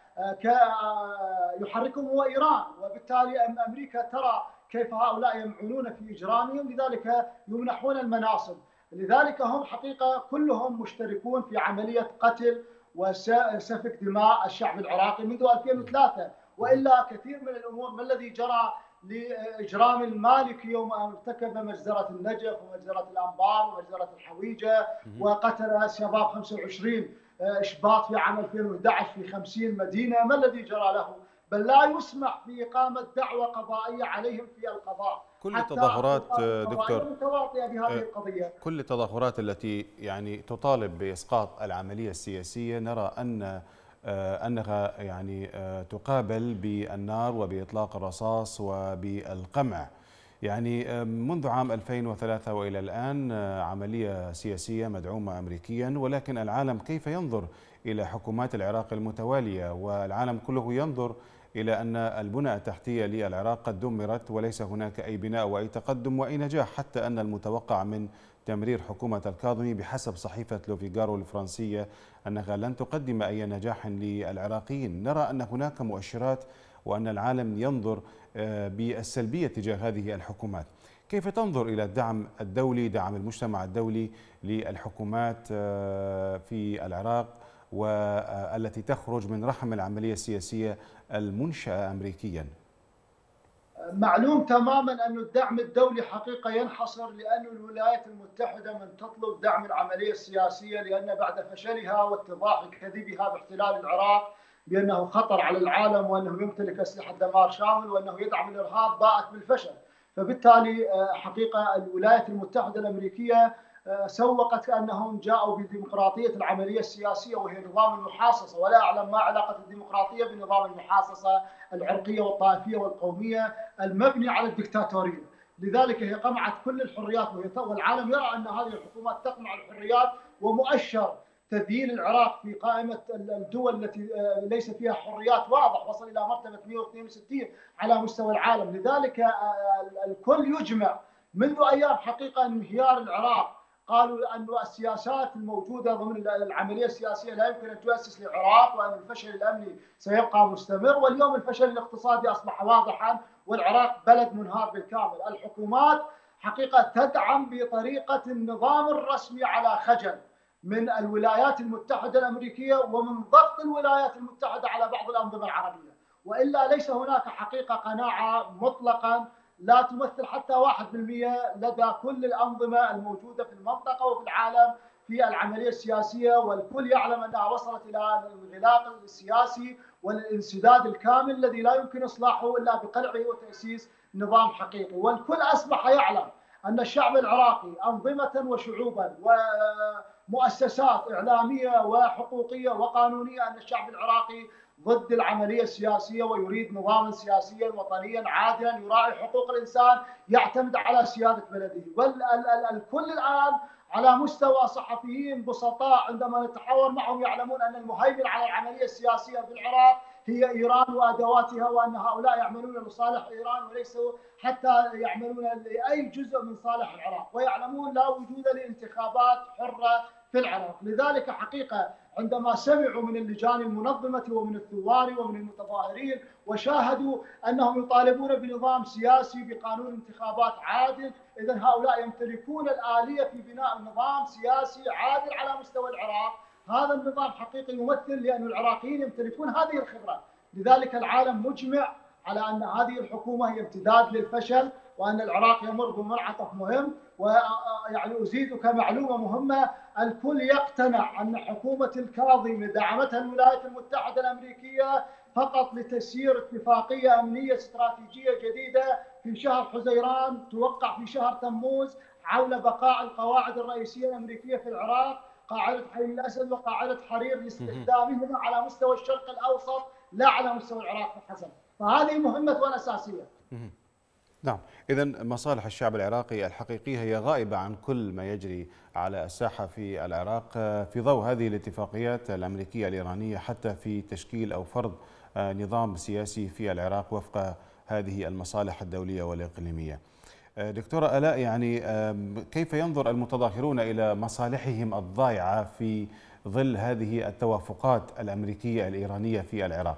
يحركهم هو إيران، وبالتالي أمريكا ترى كيف هؤلاء يمعنون في إجرامهم، لذلك يمنحون المناصب. لذلك هم حقيقة كلهم مشتركون في عملية قتل وسفك دماء الشعب العراقي منذ 2003. وإلا كثير من الأمور، ما الذي جرى لإجرام المالكي يوم ارتكب مجزرة النجف ومجزرة الأنبار ومجزرة الحويجة وقتل شباب 25 إشباط في عام 2011 في 50 مدينة؟ ما الذي جرى له؟ بل لا يسمح بإقامة دعوة قضائية عليهم في القضاء. كل التظاهرات دكتور متواطئة بهذه القضية. كل التظاهرات التي يعني تطالب بإسقاط العملية السياسية نرى أنها يعني تقابل بالنار وبإطلاق الرصاص وبالقمع. يعني منذ عام 2003 وإلى الآن عملية سياسية مدعومة أمريكيا، ولكن العالم كيف ينظر إلى حكومات العراق المتوالية؟ والعالم كله ينظر إلى أن البنى التحتية للعراق قد دمرت وليس هناك أي بناء وأي تقدم وأي نجاح، حتى أن المتوقع من تمرير حكومة الكاظمي بحسب صحيفة لوفيغارو الفرنسية أنها لن تقدم أي نجاح للعراقيين. نرى أن هناك مؤشرات وأن العالم ينظر بالسلبية تجاه هذه الحكومات. كيف تنظر إلى الدعم الدولي، دعم المجتمع الدولي للحكومات في العراق والتي تخرج من رحم العملية السياسية المنشأة أمريكيا؟ معلوم تماما أن الدعم الدولي حقيقة ينحصر، لأن الولايات المتحدة من تطلب دعم العملية السياسية، لأن بعد فشلها واتضاح كذبها باحتلال العراق بأنه خطر على العالم وأنه يمتلك أسلحة دمار شامل وأنه يدعم الإرهاب باءت بالفشل. فبالتالي حقيقة الولايات المتحدة الأمريكية سوقت أنهم جاءوا بديمقراطية العملية السياسية وهي نظام المحاصصة، ولا أعلم ما علاقة الديمقراطية بنظام المحاصصة العرقية والطائفية والقومية المبني على الدكتاتورية. لذلك هي قمعت كل الحريات، والعالم يرى أن هذه الحكومات تقمع الحريات، ومؤشر تذييل العراق في قائمة الدول التي ليس فيها حريات واضح، وصل إلى مرتبة 162 على مستوى العالم. لذلك الكل يجمع منذ أيام حقيقة انهيار العراق، قالوا أن السياسات الموجودة ضمن العملية السياسية لا يمكن أن تؤسس للعراق، وأن الفشل الأمني سيبقى مستمر، واليوم الفشل الاقتصادي أصبح واضحا والعراق بلد منهار بالكامل. الحكومات حقيقة تدعم بطريقة النظام الرسمي على خجل من الولايات المتحدة الأمريكية ومن ضغط الولايات المتحدة على بعض الأنظمة العربية، وإلا ليس هناك حقيقة قناعة مطلقا لا تمثل حتى 1% لدى كل الأنظمة الموجودة في المنطقة وفي العالم في العملية السياسية، والكل يعلم أنها وصلت إلى الانغلاق السياسي والانسداد الكامل الذي لا يمكن إصلاحه إلا بقلعه وتأسيس نظام حقيقي. والكل أصبح يعلم أن الشعب العراقي أنظمة وشعوبا ومؤسسات إعلامية وحقوقية وقانونية، أن الشعب العراقي ضد العملية السياسية ويريد نظاما سياسيا وطنيا عادلا يراعي حقوق الإنسان يعتمد على سيادة بلده. والكل الآن على مستوى صحفيين بسطاء عندما نتحاور معهم يعلمون أن المهيمن على العملية السياسية في العراق هي إيران وأدواتها، وأن هؤلاء يعملون لصالح إيران وليسوا حتى يعملون لأي جزء من صالح العراق، ويعلمون لا وجود لانتخابات حرة في العراق. لذلك حقيقة عندما سمعوا من اللجان المنظمة ومن الثوار ومن المتظاهرين وشاهدوا أنهم يطالبون بنظام سياسي بقانون انتخابات عادل، إذن هؤلاء يمتلكون الآلية في بناء نظام سياسي عادل على مستوى العراق. هذا النظام حقيقي يمثل، لأن العراقيين يمتلكون هذه الخبرة. لذلك العالم مجمع على أن هذه الحكومة هي امتداد للفشل، وأن العراق يمر بمنعطف مهم. ويعني أزيدك معلومة مهمة، الكل يقتنع أن حكومة الكاظمي دعمتها الولايات المتحدة الأمريكية فقط لتسيير اتفاقية أمنية استراتيجية جديدة في شهر حزيران توقع في شهر تموز حول بقاء القواعد الرئيسية الأمريكية في العراق، قاعدة حي الأسد وقاعدة حرير، لاستخدامهما على مستوى الشرق الأوسط لا على مستوى العراق فحسب. فهذه مهمة أساسية. نعم، إذن مصالح الشعب العراقي الحقيقية هي غائبة عن كل ما يجري على الساحة في العراق في ضوء هذه الاتفاقيات الأمريكية الإيرانية، حتى في تشكيل أو فرض نظام سياسي في العراق وفق هذه المصالح الدولية والإقليمية. دكتورة آلاء، يعني كيف ينظر المتظاهرون إلى مصالحهم الضائعة في ظل هذه التوافقات الأمريكية الإيرانية في العراق؟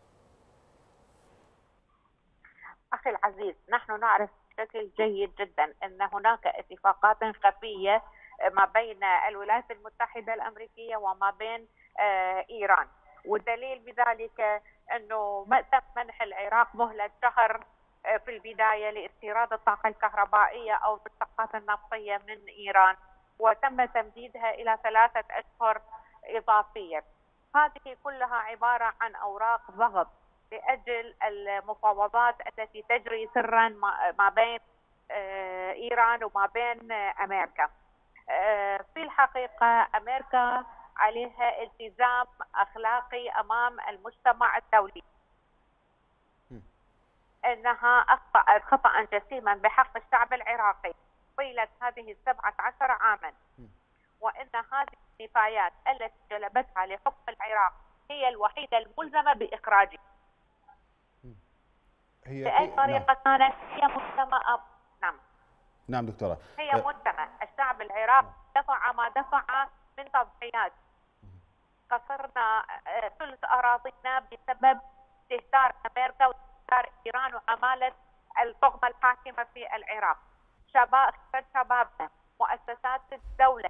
أخي العزيز، نحن نعرف بشكل جيد جدا أن هناك اتفاقات خفية ما بين الولايات المتحدة الأمريكية وما بين إيران، والدليل بذلك أنه تم منح العراق مهلة شهر في البداية لاستيراد الطاقة الكهربائية أو الطاقات النفطية من إيران، وتم تمديدها إلى 3 أشهر إضافية. هذه كلها عبارة عن أوراق ضغط لأجل المفاوضات التي تجري سرا ما بين إيران وما بين أمريكا. في الحقيقة أمريكا عليها التزام أخلاقي أمام المجتمع الدولي، أنها أخطأت خطأ جسيما بحق الشعب العراقي طيلة هذه 17 عاما، وأن هذه النفايات التي جلبتها لحكم العراق هي الوحيدة الملزمة بإخراجه. بأي طريقة كانت هي ملزمة. نعم دكتورة، هي ملزمة. الشعب العراقي دفع ما دفع من تضحيات. خسرنا ثلث أراضينا بسبب استهتار أمريكا واستهتار إيران وعمالة الطغمة الحاكمة في العراق. شبابنا، مؤسسات الدولة،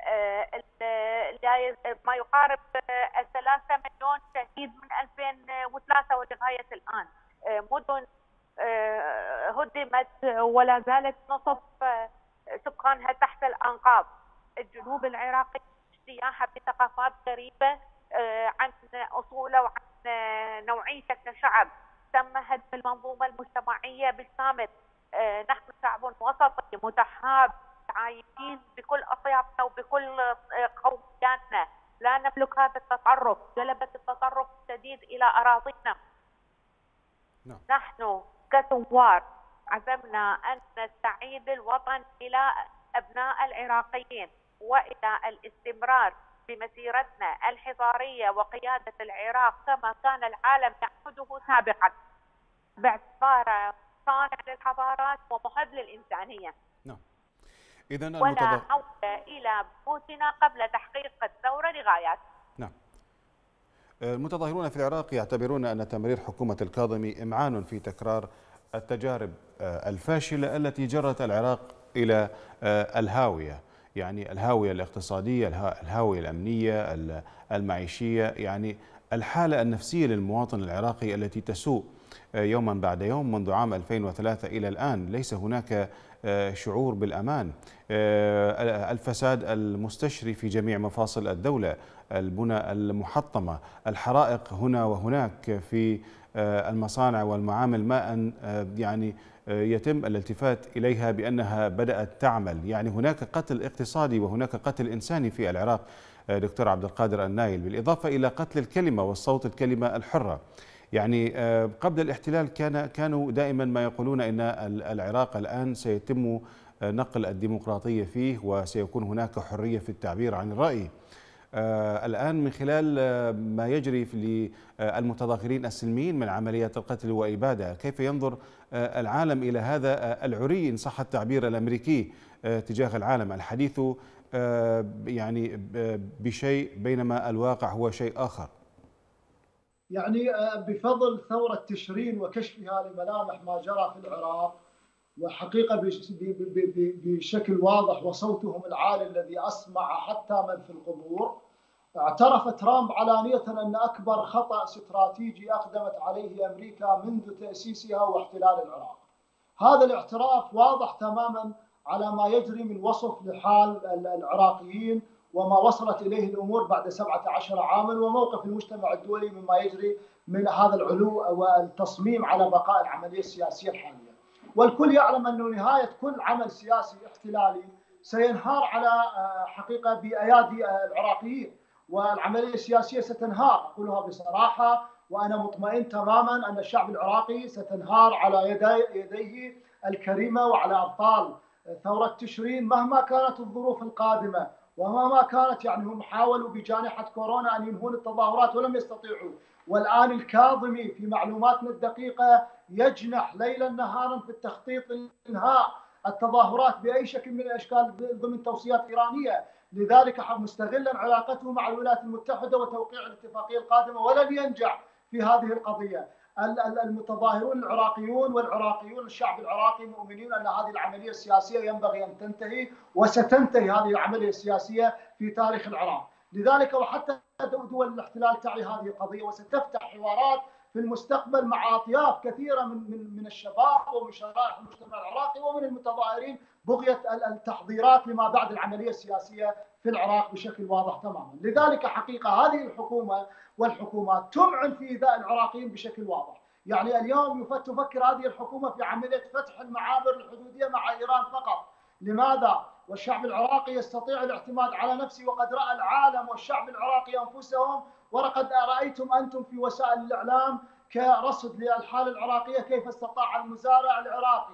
ما يقارب 3 مليون شهيد من 2003 ولغاية الآن. مدن هدمت ولا زالت نصف سكانها تحت الأنقاض. الجنوب العراقي اجتياحه بثقافات غريبة عن أصوله وعن نوعيته كشعب. تم هدم المنظومة المجتمعية بالكامل. نحن شعب وسطي متحاب، عايشين بكل أطيافنا وبكل قومياتنا، لا نملك هذا التطرف. جلبت التطرف الشديد إلى أراضينا. نحن كثوار عزمنا أن نستعيد الوطن إلى أبناء العراقيين، وإلى الاستمرار بمسيرتنا الحضارية وقيادة العراق كما كان العالم يعهده سابقا، باعتباره صانع للحضارات ومحب للإنسانية. نعم. إذن ولا عودة إلى بيوتنا قبل تحقيق الثورة لغايات. نعم. المتظاهرون في العراق يعتبرون أن تمرير حكومة الكاظمي إمعان في تكرار التجارب الفاشلة التي جرت العراق إلى الهاوية، يعني الهاوية الاقتصادية، الهاوية الأمنية، المعيشية، يعني الحالة النفسية للمواطن العراقي التي تسوء يوما بعد يوم منذ عام 2003 إلى الآن. ليس هناك شعور بالأمان. الفساد المستشري في جميع مفاصل الدولة، البنى المحطمة، الحرائق هنا وهناك في المصانع والمعامل، ما أن يعني يتم الالتفات إليها بأنها بدأت تعمل. يعني هناك قتل اقتصادي وهناك قتل إنساني في العراق دكتور عبد القادر النايل، بالإضافة إلى قتل الكلمة والصوت، الكلمة الحرة. يعني قبل الاحتلال كانوا دائما ما يقولون إن العراق الآن سيتم نقل الديمقراطية فيه وسيكون هناك حرية في التعبير عن الرأي. الآن من خلال ما يجري للمتظاهرين السلميين من عمليات القتل وإبادة، كيف ينظر العالم إلى هذا العري إن صح التعبير الأمريكي تجاه العالم، الحديث يعني بشيء بينما الواقع هو شيء آخر؟ يعني بفضل ثورة تشرين وكشفها لملامح ما جرى في العراق، وحقيقة بشكل واضح وصوتهم العالي الذي أسمع حتى من في القبور، اعترف ترامب علانية أن أكبر خطأ استراتيجي أقدمت عليه أمريكا منذ تأسيسها واحتلال العراق. هذا الاعتراف واضح تماما على ما يجري من وصف لحال العراقيين وما وصلت إليه الأمور بعد 17 عاما، وموقف المجتمع الدولي مما يجري من هذا العلو والتصميم على بقاء العملية السياسية الحالية. والكل يعلم أنه نهاية كل عمل سياسي احتلالي سينهار على حقيقة بأيادي العراقيين، والعملية السياسية ستنهار، أقولها بصراحة، وأنا مطمئن تماما أن الشعب العراقي ستنهار على يديه الكريمة وعلى أبطال ثورة تشرين مهما كانت الظروف القادمة ومهما كانت. يعني هم حاولوا بجائحة كورونا أن ينهون التظاهرات ولم يستطيعوا، والآن الكاظمي في معلوماتنا الدقيقة يجنح ليلا نهارا في التخطيط لإنهاء التظاهرات بأي شكل من الأشكال ضمن توصيات إيرانية. لذلك مستغلا علاقته مع الولايات المتحدة وتوقيع الاتفاقية القادمة ولن ينجح في هذه القضية. المتظاهرون العراقيون والعراقيون الشعب العراقي مؤمنين أن هذه العملية السياسية ينبغي أن تنتهي، وستنتهي هذه العملية السياسية في تاريخ العراق. لذلك وحتى دول الاحتلال تعي هذه القضية، وستفتح حوارات في المستقبل مع أطياف كثيرة من الشباب ومن شرائح المجتمع العراقي ومن المتظاهرين بغية التحضيرات لما بعد العملية السياسية في العراق بشكل واضح تماما. لذلك حقيقة هذه الحكومة والحكومات تمعن في إيذاء العراقيين بشكل واضح. يعني اليوم تفكر هذه الحكومة في عملية فتح المعابر الحدودية مع إيران فقط. لماذا؟ والشعب العراقي يستطيع الاعتماد على نفسه، وقد رأى العالم والشعب العراقي أنفسهم، ولقد رأيتم أنتم في وسائل الإعلام كرصد للحالة العراقية كيف استطاع المزارع العراقي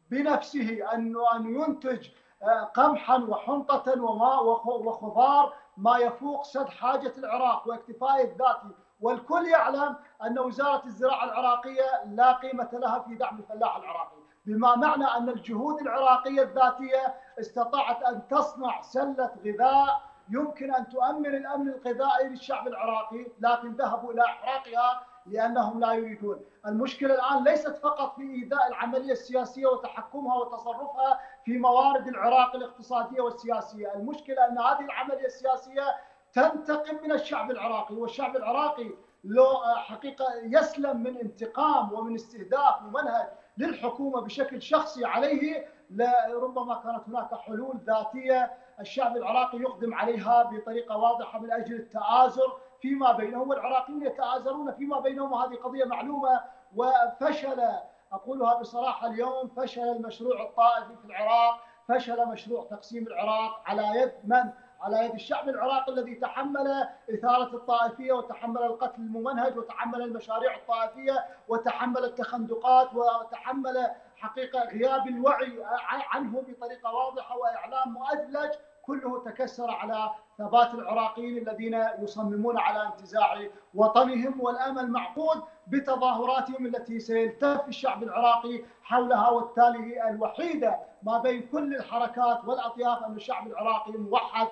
بنفسه أن ينتج قمحا وحنطة وماء وخضار ما يفوق سد حاجة العراق واكتفائه الذاتي. والكل يعلم أن وزارة الزراعة العراقية لا قيمة لها في دعم الفلاح العراقي، بما معنى أن الجهود العراقية الذاتية استطاعت أن تصنع سلة غذاء يمكن أن تؤمن الأمن الغذائي للشعب العراقي، لكن ذهبوا إلى إحراقها لأنهم لا يريدون. المشكلة الآن ليست فقط في إيذاء العملية السياسية وتحكمها وتصرفها في موارد العراق الاقتصادية والسياسية، المشكلة أن هذه العملية السياسية تنتقم من الشعب العراقي، والشعب العراقي لو حقيقة يسلم من انتقام ومن استهداف ومنهج للحكومة بشكل شخصي عليه، لربما كانت هناك حلول ذاتية الشعب العراقي يقدم عليها بطريقة واضحة من أجل التآزر فيما بينهم، والعراقيون يتآزرون فيما بينهم، وهذه قضية معلومة. وفشل، أقولها بصراحة اليوم، فشل المشروع الطائفي في العراق، فشل مشروع تقسيم العراق على يد من؟ على يد الشعب العراقي الذي تحمل إثارة الطائفية وتحمل القتل الممنهج وتحمل المشاريع الطائفية وتحمل التخندقات وتحمل حقيقة غياب الوعي عنه بطريقة واضحة وإعلام مؤدلج، كله تكسر على ثبات العراقيين الذين يصممون على انتزاع وطنهم، والأمل معقود بتظاهراتهم التي سيلتف الشعب العراقي حولها. والتالي الوحيدة ما بين كل الحركات والأطياف أن الشعب العراقي موحد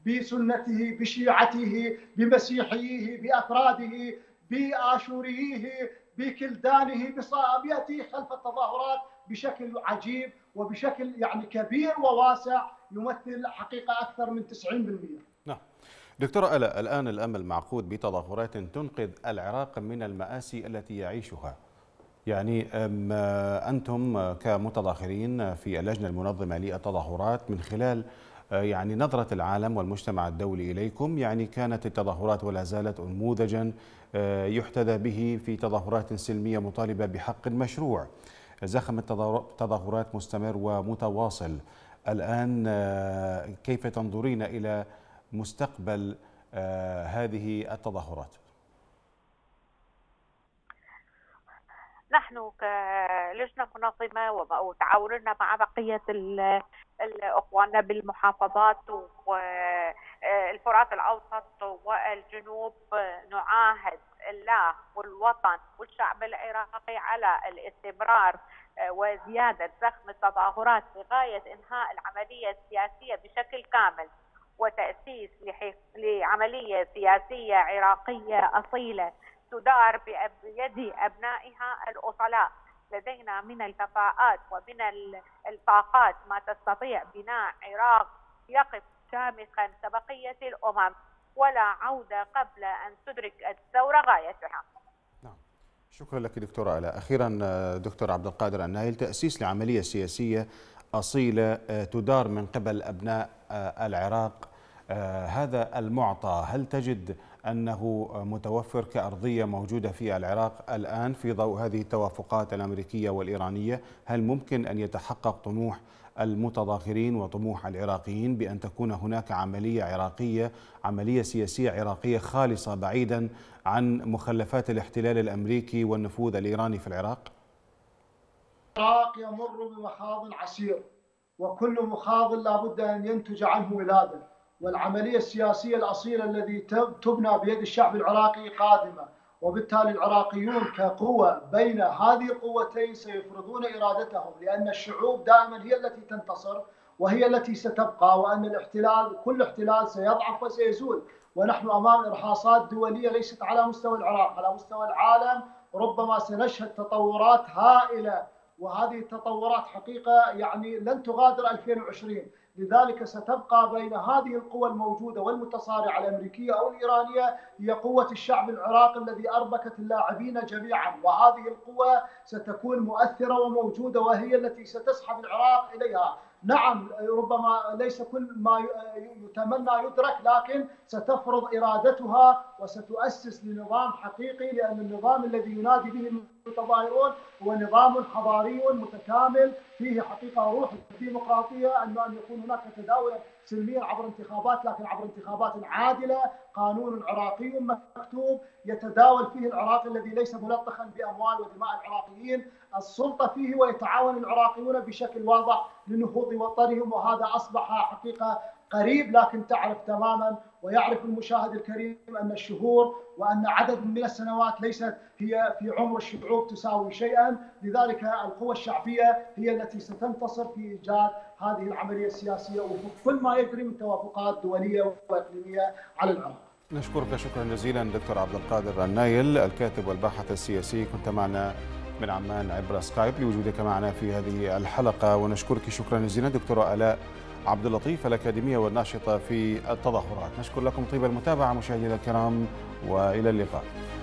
بسنته، بشيعته، بمسيحيه، بأفراده، بآشوريه، بكلدانه، بصابيته خلف التظاهرات بشكل عجيب وبشكل يعني كبير وواسع يمثل حقيقة أكثر من 90%. نعم. دكتورة آلاء، الآن الأمل معقود بتظاهرات تنقذ العراق من المآسي التي يعيشها. يعني أنتم كمتظاهرين في اللجنة المنظمة للتظاهرات، من خلال يعني نظرة العالم والمجتمع الدولي إليكم، يعني كانت التظاهرات ولا زالت أنموذجا يحتذى به في تظاهرات سلمية مطالبة بحق مشروع. زخم التظاهرات مستمر ومتواصل. الآن كيف تنظرين إلى مستقبل هذه التظاهرات؟ نحن كلجنة منظمة وتعاوننا مع بقية اخواننا بالمحافظات والفرات الاوسط والجنوب نعاهد الله والوطن والشعب العراقي على الاستمرار وزيادة زخم التظاهرات لغاية انهاء العملية السياسية بشكل كامل وتأسيس لعملية سياسية عراقية أصيلة تدار بيد أبنائها الأصلاء. لدينا من الكفاءات ومن الطاقات ما تستطيع بناء عراق يقف شامخا كبقية الأمم، ولا عودة قبل أن تدرك الثورة غايتها. نعم، شكرا لك دكتورة آلاء. أخيرا دكتور عبد القادر النايل، تأسيس لعملية سياسية أصيلة تدار من قبل أبناء العراق، هذا المعطى هل تجد أنه متوفر كأرضية موجودة في العراق الآن في ضوء هذه التوافقات الأمريكية والإيرانية؟ هل ممكن أن يتحقق طموح المتظاهرين وطموح العراقيين بأن تكون هناك عملية عراقية، عملية سياسية عراقية خالصة بعيدا عن مخلفات الاحتلال الأمريكي والنفوذ الإيراني في العراق؟ العراق يمر بمخاض عسير، وكل مخاض لا بد أن ينتج عنه ولادة، والعملية السياسية الأصيلة التي تبنى بيد الشعب العراقي قادمة، وبالتالي العراقيون كقوة بين هذه القوتين سيفرضون إرادتهم، لأن الشعوب دائما هي التي تنتصر وهي التي ستبقى، وأن الاحتلال كل احتلال سيضعف وسيزول. ونحن أمام إرهاصات دولية ليست على مستوى العراق، على مستوى العالم ربما سنشهد تطورات هائلة، وهذه التطورات حقيقة يعني لن تغادر 2020. لذلك ستبقى بين هذه القوى الموجودة والمتصارعة الأمريكية أو الإيرانية هي قوة الشعب العراقي الذي أربكت اللاعبين جميعا، وهذه القوة ستكون مؤثرة وموجودة، وهي التي ستسحب العراق إليها. نعم، ربما ليس كل ما يتمنى يدرك، لكن ستفرض إرادتها وستؤسس لنظام حقيقي، لأن النظام الذي ينادي به المتظاهرون هو نظام حضاري متكامل فيه حقيقة روح الديمقراطية، أن يكون هناك تداول سلميا عبر انتخابات، لكن عبر انتخابات عادلة، قانون عراقي مكتوب يتداول فيه العراقي الذي ليس ملطخا بأموال ودماء العراقيين السلطة فيه، ويتعاون العراقيون بشكل واضح لنهوض وطنهم، وهذا أصبح حقيقة قريب. لكن تعرف تماما ويعرف المشاهد الكريم أن الشهور وأن عدد من السنوات ليست هي في عمر الشعوب تساوي شيئا، لذلك القوى الشعبية هي التي ستنتصر في إيجاد هذه العملية السياسية وفق كل ما يجري من توافقات دولية وإقليمية على العراق. نشكرك شكرا جزيلا دكتور عبد القادر النايل، الكاتب والباحث السياسي، كنت معنا من عمان عبر سكايب لوجودك معنا في هذه الحلقة. ونشكرك شكرا جزيلا دكتورة آلاء عبد اللطيف الأكاديمية والناشطة في التظاهرات. نشكر لكم طيب المتابعة مشاهدينا الكرام، وإلى اللقاء.